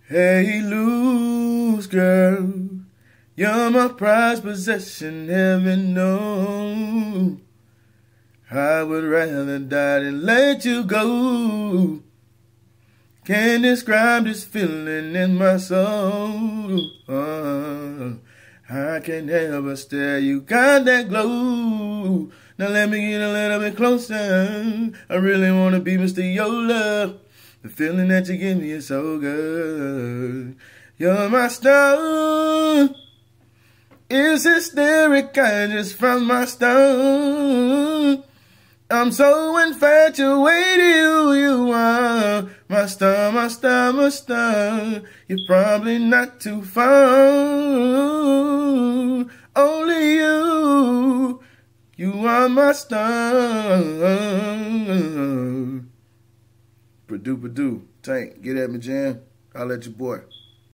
Hey, loose girl, you're my prized possession, heaven knows. I would rather die than let you go. Can't describe this feeling in my soul. I can't help but stare, you got that glow. Now let me get a little bit closer. I really wanna be Mr. Yola. The feeling that you give me is so good. You're my star. It's hysteric, I just found my star. I'm so infatuated, you are my star, my star, my star. You're probably not too far. Only you are my star. Perdue, Tank, get at me, Jan. I'll let your boy.